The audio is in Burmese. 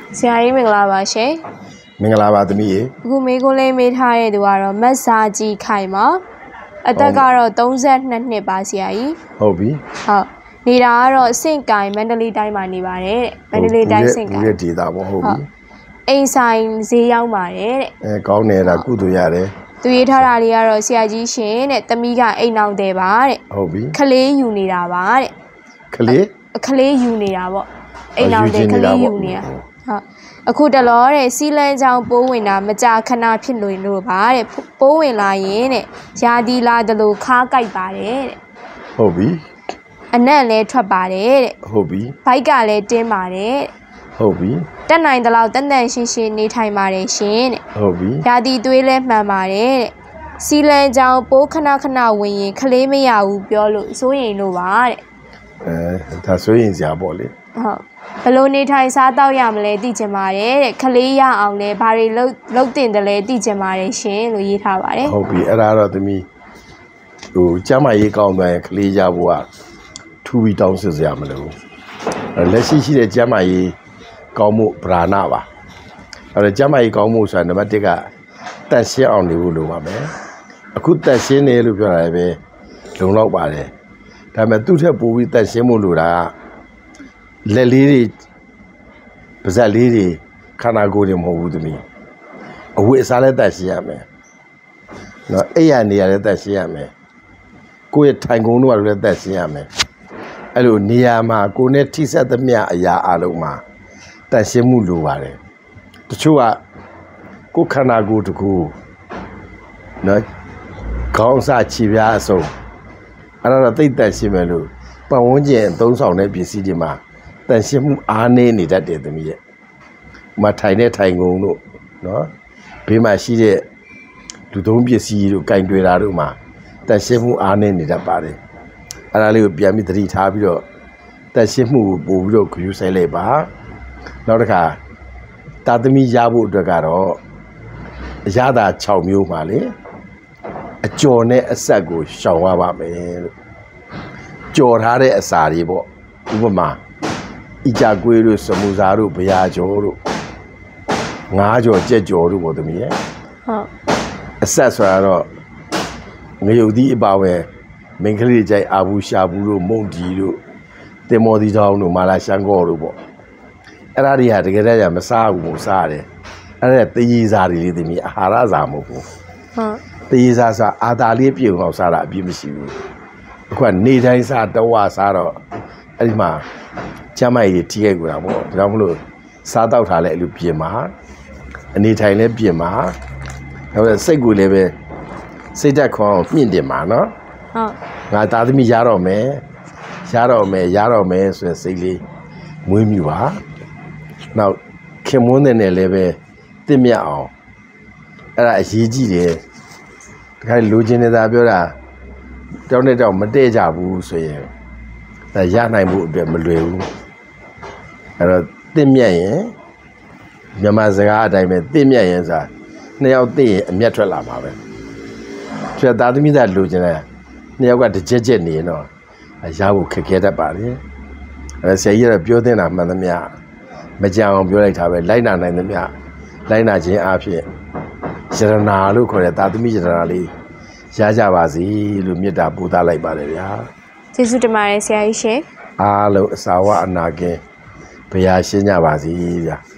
ဆရာကြီးမင်္ဂလာပါရှင်မင်္ဂလာပါသမီးရေအခုမေးခွန်းလေးမေးထားတဲ့သူကတော့မတ်စာကြီးခိုင်ပါအသက်ကတော့32နှစ်ပါဆရာကြီးဟုတ်ပြီဟုတ်နေတာကတော့စင့်ကိုင်မန္တလေးတိုင်းမှာနေပါတယ်တဲ့မန္တလေးတိုင်းစင့်ကိုင်ဒီဒေတာပေါ့ဟုတ်ပြီအိမ်ဆိုင်ဈေးရောက်ပါတယ်တဲ့ကောင်းနေတာကုသိုလ်ရတယ်သူရေးထားတာလေးကတော့ဆရာကြီးရှင်တဲ့သမီးကအိမ်အောင်တယ်ပါတဲ့ဟုတ်ပြီခလေးယူနေတာပါတဲ့ခလေးယူနေတာပေါ့အိမ်အောင်တယ်ခလေးယူနေတာဟုတ်အခုတလောတဲ့စီလန်းချောင်းပိုးဝင်တာမကြာခဏဖြစ်လို့ပါတဲ့ပိုးဝင်လာရင်တဲ့ရာဒီလာတလို့ခါးကြိုက်ပါတယ်တဲ့ဟုတ်ပြီအနံ့လဲထွက်ပါတယ်တဲ့ဟုတ်ပြီဘိုက်ကလည်းတင်းပါတယ်ဟုတ်ပြီတက်နိုင်တဲ့လောက်တန်တန်ရှင်းရှင်းနေထိုင်ပါတယ်ရှင်တဲ့ဟုတ်ပြီရာဒီသွေးလဲမှန်ပါတယ်တဲ့စီလန်းချောင်းပိုးခဏခဏဝင်ရင်ခလေးမရဘူးပြောလို့စိုးရင်လို့ပါတဲ့ဒါစိုးရင်စရာပေါ့လေဟုတ်ဘယ်လိုနေထိုင်စားတော့ရမလဲသိချင်ပါတယ်တဲ့ခလေးရအောင်လဲဘာတွေလုပ်တင်တယ်လဲသိချင်ပါတယ်ရှင်လို့ရေးထားပါတယ်ဟုတ်ပြီအဲ့ဒါတော့သမီးကျမရေးကောင်းသွားရင်ခလေးရဖို့ကထူပြီးတောင်းစစ်စရာမလိုလက်ရှိရှိတဲ့ကျမရေးကောင်းမှုဗราဏပါအဲ့တော့ကျမရေးကောင်းမှုဆိုတာနံပါတ်1ကတက်ရှင်းအောင်နေဖို့လိုပါမယ်အခုတက်ရှင်းနေလို့ပြောတာလည်းပဲလုံလောက်ပါတယ်ဒါပေမဲ့သူ့ထက်ပိုပြီးတက်ရှင်းမှုလိုတာလက်လေးတွေပါးစပ်လေးတွေခန္ဓာကိုယ်တွေမဟုတ်ဘူးသမီးအဝတ်အစားလည်းတက်ရှင်းရမယ်နော်အိပ်ရနေရလည်းတက်ရှင်းရမယ်ကိုယ့်ရဲ့ထိုင်ကုန်တို့ကလည်းတက်ရှင်းရမယ်အဲ့လိုနေရာမှာကိုယ်နဲ့ထိစပ်သမျှအရာအလုံးမှာတက်ရှင်းမှုလိုပါတယ်တချို့ကကိုယ်ခန္ဓာကိုယ်တကူနော်ခေါင်းစားခြေပြားအစုံအဲ့ဒါတော့သိတက်ရှင်းမယ်လို့ပတ်ဝန်းကျင်အသုံးဆောင်တဲ့ပစ္စည်းတွေမှာတန်ရှင်းမှုအားနည်းနေတတ်တယ်သမီးရဲ့မထိုင်တဲ့ထိုင်ကုန်တို့နော်ဘေးမှာရှိတဲ့လူသုံးပစ္စည်းတို့ကင်တွေ့တာတို့မှာတန်ရှင်းမှုအားနည်းနေတတ်ပါတယ်အဲ့ဒါလေးကိုပြန်ပြီးသတိထားပြီးတော့တန်ရှင်းမှုကိုပို့ပြီးတော့ဂရုစိုက်လိုက်ပါနောက်တစ်ခါတာသမီရဖို့အတွက်ကတော့အရသာ6မျိုးပါလေအကျော်နဲ့အဆက်ကိုရှောင်ရပါမယ်လို့ကြော်ထားတဲ့အစာတွေပေါ့ဥပမာဣကြကွေးတို့စမူစာတို့ဗျာကျော်တို့ငါးကျော်ကြက်ကျော်တို့ပေါ့သမီးရဲ့ဟုတ်အဆက်ဆိုတော့ငရုတ်သီးအပါပဲမင်္ဂလိကြိုက်အာဘူးရှာဘူးတို့မုံတီတို့တင်မော်သီတောင်းတို့မာလာရှန်ကောတို့ပေါ့အဲ့ဒါတွေဟာတကယ်တည်းမစားဘူးမစားတယ်အဲ့ဒါတရေစာတွေလေးသမီးအာဟာရစာမဟုတ်ဘူးဟုတ်တရေစာဆိုအာသာလေးပြုံအောင်စားတာအပြည့်မရှိဘူးအခုကနေတိုင်းစားတဝစားတော့အဲ့ဒီမှာကျမကြီးထိရိုက်ကြတာပေါ့ဒါကြောင့်မလို့စားတော့ထားလဲအဲ့လိုပြင်ပါအနေထိုင်လဲပြင်ပါနောက်စိတ်ကိုလည်းပဲစိတ်ဓာတ်ခွန်အောင်မြင့်တင်ပါနော်ဟုတ်ငါသားသမီးရတော့မယ်ဆိုတဲ့စိတ်လေးမွေးမြူပါနောက်ခင်မွန်းတဲ့နဲ့လည်းပဲတင့်မြတ်အောင်အဲ့ဒါအရေးကြီးတယ်တခါလိုချင်နေတာပြောတာတောင်းတဲ့တောင်မတည့်ကြဘူးဆိုရင်ဒါရနိုင်မှုအတွက်မလွယ်ဘူးအဲ့တော့တင့်မြတ်ရင်မြန်မာစကားအတိုင်းပဲတင့်မြတ်ရင်ဆိုတာနှစ်ယောက်တင့်ရင်အမျက်ထွက်လာမှာပဲဆိုတော့သားသမီးသားလိုချင်တယ်နှစ်ယောက်ကတစ်ချက်နေရင်တော့ရဖို့ခက်ခဲတတ်ပါတယ်အဲ့ဆရာကြီးကပြောတင်တာမှန်သမျှမကြအောင်ပြောလိုက်တာပဲလိုက်နာနိုင်သမျှလိုက်နာခြင်းအဖြစ်ယရနာလို့ခေါ်တဲ့သားသမီးယရနာလေးရကြပါစေလို့မေတ္တာပို့သလိုက်ပါတယ်ဗျာကျေးဇူးတင်ပါတယ်ဆရာကြီးရှင်အားလုံးအစာဝအနာကင်းဘုရားရှင်းကြပါစေဗျာ